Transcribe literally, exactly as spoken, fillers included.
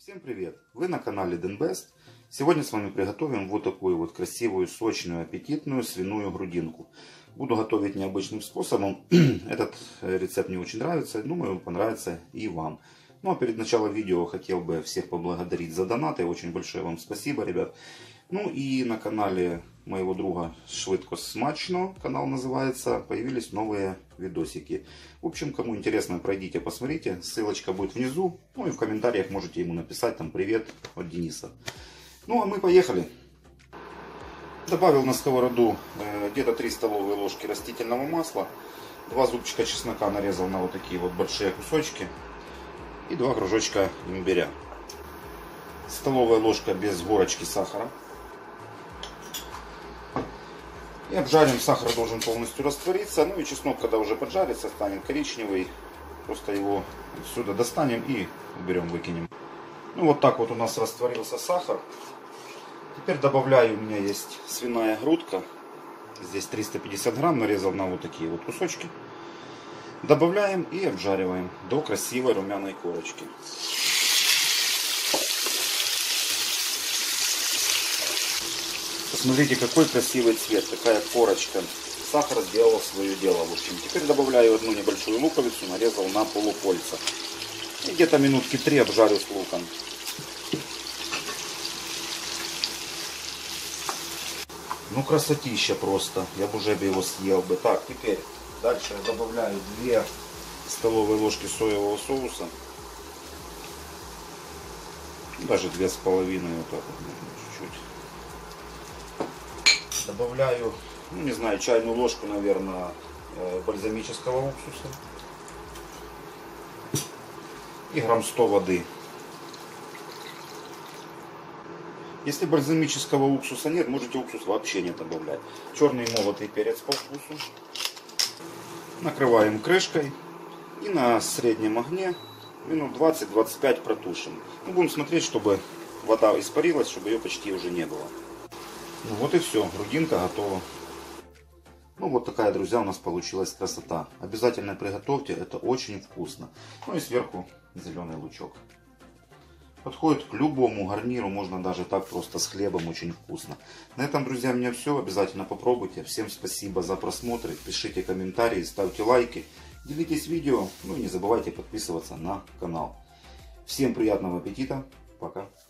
Всем привет! Вы на канале Denbest. Сегодня с вами приготовим вот такую вот красивую, сочную, аппетитную свиную грудинку. Буду готовить необычным способом. Этот рецепт мне очень нравится. Думаю, он понравится и вам. Ну а перед началом видео хотел бы всех поблагодарить за донаты. Очень большое вам спасибо, ребят. Ну и на канале моего друга Швидко Смачно, канал называется, появились новые видосики. В общем, кому интересно, пройдите, посмотрите. Ссылочка будет внизу. Ну и в комментариях можете ему написать там привет от Дениса. Ну а мы поехали. Добавил на сковороду э, где-то три столовые ложки растительного масла. Два зубчика чеснока нарезал на вот такие вот большие кусочки. И два кружочка имбиря. Столовая ложка без горочки сахара. И обжарим. Сахар должен полностью раствориться. Ну и чеснок, когда уже поджарится, станет коричневый. Просто его отсюда достанем и уберем, выкинем. Ну вот так вот у нас растворился сахар. Теперь добавляю, у меня есть свиная грудка. Здесь триста пятьдесят грамм, нарезал на вот такие вот кусочки. Добавляем и обжариваем до красивой румяной корочки. Посмотрите, какой красивый цвет, какая корочка. Сахар сделал свое дело. В общем, теперь добавляю одну небольшую луковицу, нарезал на полукольца. И где-то минутки три обжарю с луком. Ну, красотища просто. Я бы уже бы его съел бы. Так, теперь дальше я добавляю две столовые ложки соевого соуса. Даже две с половиной, вот так вот, чуть-чуть. Добавляю, ну не знаю, чайную ложку, наверное, бальзамического уксуса. И грамм сто воды. Если бальзамического уксуса нет, можете уксус вообще не добавлять. Черный молотый перец по вкусу. Накрываем крышкой. И на среднем огне минут двадцать-двадцать пять протушим. Мы будем смотреть, чтобы вода испарилась, чтобы ее почти уже не было. Ну вот и все, грудинка готова. Ну вот такая, друзья, у нас получилась красота. Обязательно приготовьте, это очень вкусно. Ну и сверху зеленый лучок. Подходит к любому гарниру, можно даже так просто с хлебом, очень вкусно. На этом, друзья, у меня все. Обязательно попробуйте. Всем спасибо за просмотр. Пишите комментарии, ставьте лайки, делитесь видео. Ну и не забывайте подписываться на канал. Всем приятного аппетита. Пока.